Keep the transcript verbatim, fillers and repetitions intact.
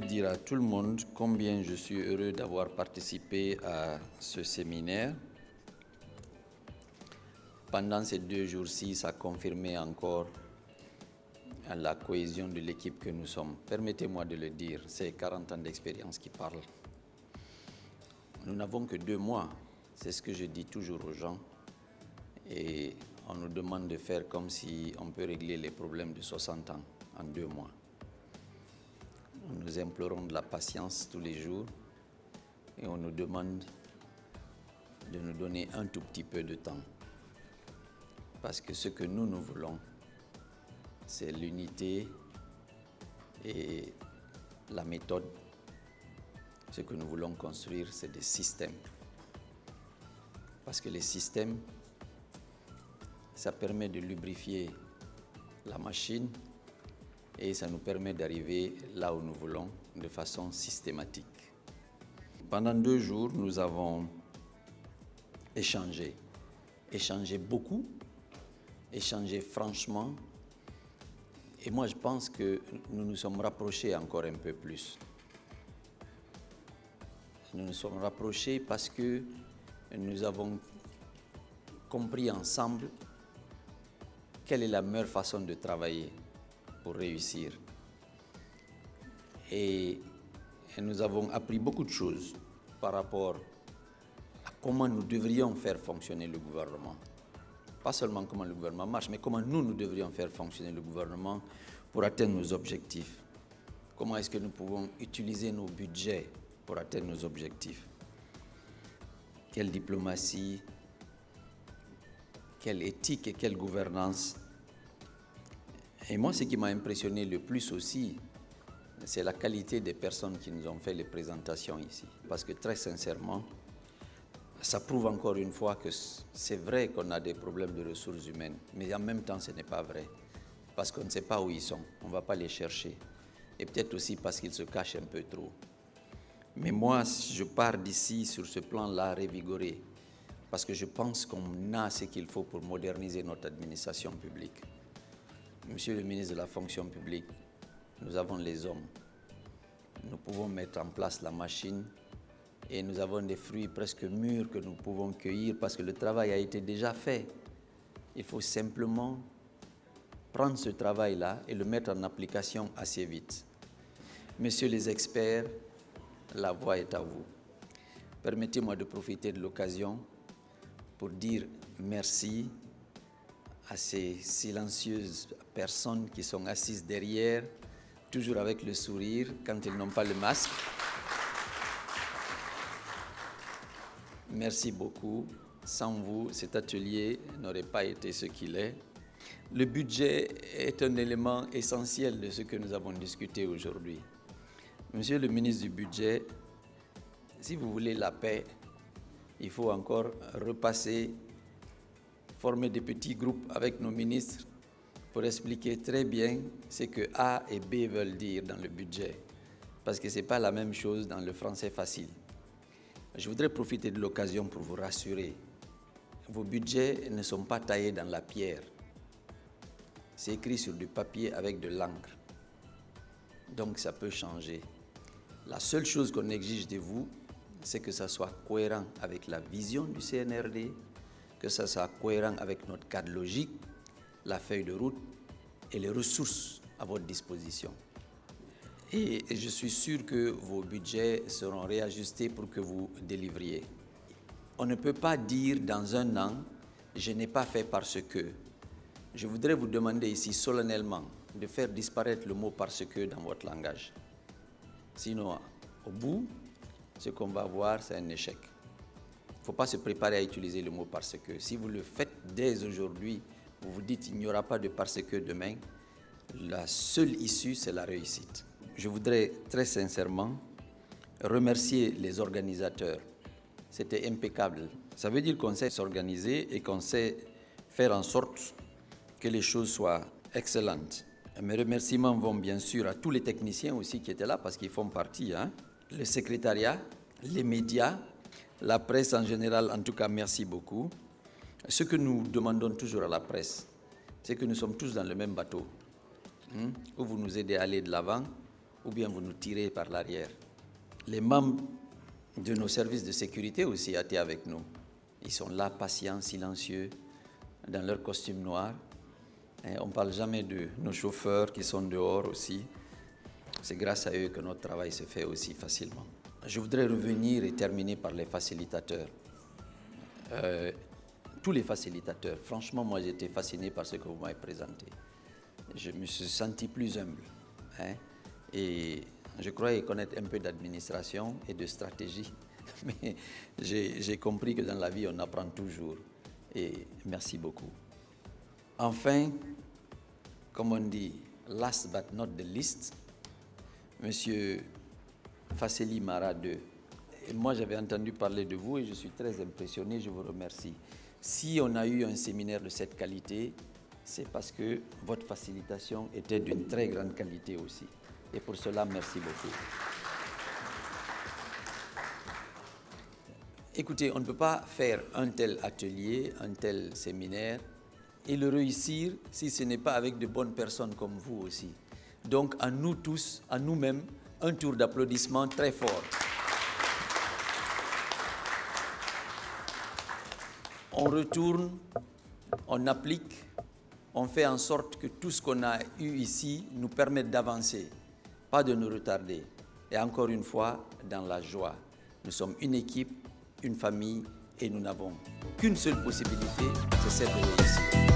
dire à tout le monde combien je suis heureux d'avoir participé à ce séminaire. Pendant ces deux jours-ci, ça a confirmé encore la cohésion de l'équipe que nous sommes. Permettez-moi de le dire, c'est quarante ans d'expérience qui parlent. Nous n'avons que deux mois, c'est ce que je dis toujours aux gens. Et on nous demande de faire comme si on peut régler les problèmes de soixante ans en deux mois. Nous implorons de la patience tous les jours et on nous demande de nous donner un tout petit peu de temps. Parce que ce que nous, nous voulons, c'est l'unité et la méthode. Ce que nous voulons construire, c'est des systèmes. Parce que les systèmes, ça permet de lubrifier la machine et ça nous permet d'arriver là où nous voulons de façon systématique. Pendant deux jours, nous avons échangé, échangé beaucoup, échangé franchement. Et moi, je pense que nous nous sommes rapprochés encore un peu plus. Nous nous sommes rapprochés parce que nous avons compris ensemble quelle est la meilleure façon de travailler pour réussir. Et, et nous avons appris beaucoup de choses par rapport à comment nous devrions faire fonctionner le gouvernement. Pas seulement comment le gouvernement marche, mais comment nous, nous devrions faire fonctionner le gouvernement pour atteindre nos objectifs. Comment est-ce que nous pouvons utiliser nos budgets pour atteindre nos objectifs? Quelle diplomatie, quelle éthique et quelle gouvernance. Et moi, ce qui m'a impressionné le plus aussi, c'est la qualité des personnes qui nous ont fait les présentations ici. Parce que très sincèrement, ça prouve encore une fois que c'est vrai qu'on a des problèmes de ressources humaines, mais en même temps, ce n'est pas vrai. Parce qu'on ne sait pas où ils sont, on ne va pas les chercher. Et peut-être aussi parce qu'ils se cachent un peu trop. Mais moi, je pars d'ici sur ce plan-là revigoré, parce que je pense qu'on a ce qu'il faut pour moderniser notre administration publique. Monsieur le ministre de la fonction publique, nous avons les hommes. Nous pouvons mettre en place la machine et nous avons des fruits presque mûrs que nous pouvons cueillir parce que le travail a été déjà fait. Il faut simplement prendre ce travail-là et le mettre en application assez vite. Messieurs les experts, la voix est à vous. Permettez-moi de profiter de l'occasion pour dire merci à ces silencieuses personnes qui sont assises derrière, toujours avec le sourire quand ils n'ont pas le masque. Merci beaucoup. Sans vous, cet atelier n'aurait pas été ce qu'il est. Le budget est un élément essentiel de ce que nous avons discuté aujourd'hui. Monsieur le ministre du Budget, si vous voulez la paix, il faut encore repasser, former des petits groupes avec nos ministres pour expliquer très bien ce que A et B veulent dire dans le budget. Parce que ce n'est pas la même chose dans le français facile. Je voudrais profiter de l'occasion pour vous rassurer. Vos budgets ne sont pas taillés dans la pierre. C'est écrit sur du papier avec de l'encre. Donc ça peut changer. La seule chose qu'on exige de vous, c'est que ça soit cohérent avec la vision du C N R D, que ça soit cohérent avec notre cadre logique, la feuille de route et les ressources à votre disposition. Et je suis sûr que vos budgets seront réajustés pour que vous délivriez. On ne peut pas dire dans un an, je n'ai pas fait parce que. Je voudrais vous demander ici solennellement de faire disparaître le mot parce que dans votre langage. Sinon, au bout, ce qu'on va voir, c'est un échec. Il ne faut pas se préparer à utiliser le mot parce que. Si vous le faites dès aujourd'hui, vous vous dites qu'il n'y aura pas de parce que demain, la seule issue, c'est la réussite. Je voudrais très sincèrement remercier les organisateurs. C'était impeccable. Ça veut dire qu'on sait s'organiser et qu'on sait faire en sorte que les choses soient excellentes. Mes remerciements vont bien sûr à tous les techniciens aussi qui étaient là parce qu'ils font partie. Hein. Le secrétariat, les médias, la presse en général, en tout cas, merci beaucoup. Ce que nous demandons toujours à la presse, c'est que nous sommes tous dans le même bateau. Hein, où vous nous aidez à aller de l'avant, ou bien vous nous tirez par l'arrière. Les membres de nos services de sécurité aussi étaient avec nous. Ils sont là, patients, silencieux, dans leur costume noir. Et on ne parle jamais de nos chauffeurs qui sont dehors aussi. C'est grâce à eux que notre travail se fait aussi facilement. Je voudrais revenir et terminer par les facilitateurs. Euh, tous les facilitateurs, franchement, moi j'ai été fasciné par ce que vous m'avez présenté. Je me suis senti plus humble. Hein, et je croyais connaître un peu d'administration et de stratégie. Mais j'ai compris que dans la vie, on apprend toujours. Et merci beaucoup. Enfin, comme on dit, last but not the least, Monsieur Fasseli Mara deux. Et moi, j'avais entendu parler de vous et je suis très impressionné, je vous remercie. Si on a eu un séminaire de cette qualité, c'est parce que votre facilitation était d'une très grande qualité aussi. Et pour cela, merci beaucoup. Écoutez, on ne peut pas faire un tel atelier, un tel séminaire et le réussir si ce n'est pas avec de bonnes personnes comme vous aussi. Donc, à nous tous, à nous-mêmes, un tour d'applaudissement très fort. On retourne, on applique, on fait en sorte que tout ce qu'on a eu ici nous permette d'avancer, pas de nous retarder. Et encore une fois, dans la joie. Nous sommes une équipe, une famille, et nous n'avons qu'une seule possibilité, c'est celle de réussir.